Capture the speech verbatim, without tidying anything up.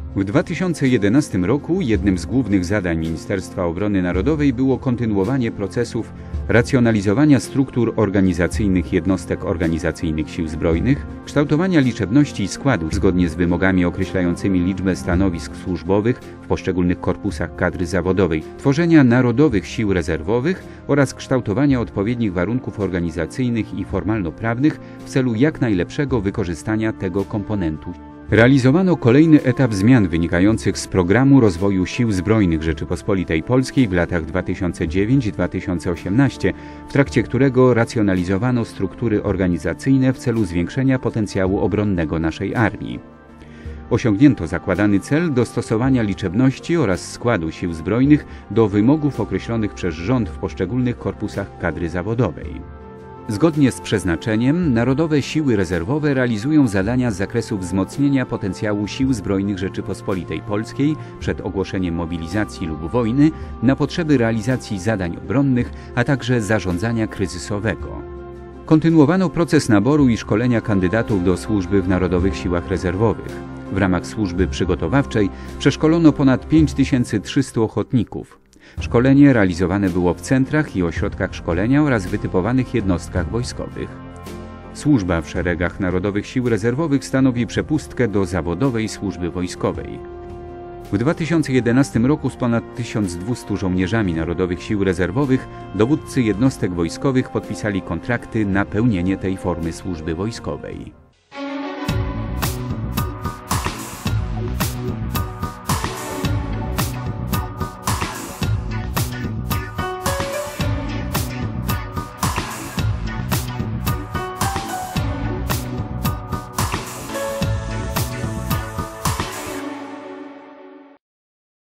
W dwa tysiące jedenastym roku jednym z głównych zadań Ministerstwa Obrony Narodowej było kontynuowanie procesów racjonalizowania struktur organizacyjnych jednostek organizacyjnych Sił Zbrojnych, kształtowania liczebności i składów zgodnie z wymogami określającymi liczbę stanowisk służbowych w poszczególnych korpusach kadry zawodowej, tworzenia narodowych sił rezerwowych oraz kształtowania odpowiednich warunków organizacyjnych i formalno-prawnych w celu jak najlepszego wykorzystania tego komponentu. Realizowano kolejny etap zmian wynikających z Programu Rozwoju Sił Zbrojnych Rzeczypospolitej Polskiej w latach dwa tysiące dziewiątym do dwa tysiące osiemnastego, w trakcie którego racjonalizowano struktury organizacyjne w celu zwiększenia potencjału obronnego naszej armii. Osiągnięto zakładany cel dostosowania liczebności oraz składu sił zbrojnych do wymogów określonych przez rząd w poszczególnych korpusach kadry zawodowej. Zgodnie z przeznaczeniem, Narodowe Siły Rezerwowe realizują zadania z zakresu wzmocnienia potencjału Sił Zbrojnych Rzeczypospolitej Polskiej przed ogłoszeniem mobilizacji lub wojny na potrzeby realizacji zadań obronnych, a także zarządzania kryzysowego. Kontynuowano proces naboru i szkolenia kandydatów do służby w Narodowych Siłach Rezerwowych. W ramach służby przygotowawczej przeszkolono ponad pięć tysięcy trzystu ochotników. Szkolenie realizowane było w centrach i ośrodkach szkolenia oraz wytypowanych jednostkach wojskowych. Służba w szeregach Narodowych Sił Rezerwowych stanowi przepustkę do zawodowej służby wojskowej. W dwa tysiące jedenastym roku z ponad tysiąc dwustu żołnierzami Narodowych Sił Rezerwowych dowódcy jednostek wojskowych podpisali kontrakty na pełnienie tej formy służby wojskowej.